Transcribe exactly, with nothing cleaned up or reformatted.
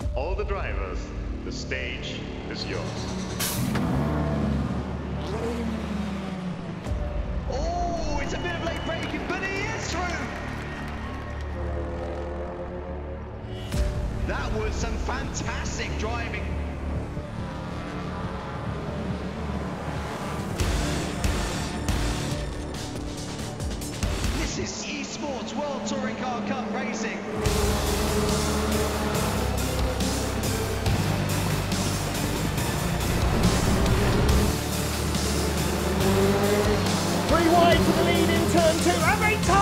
All the drivers, the stage is yours. Oh, it's a bit of late braking, but he is through. That was some fantastic driving. This is Esports World Touring Car Cup racing. Three wide to the lead in turn two. And they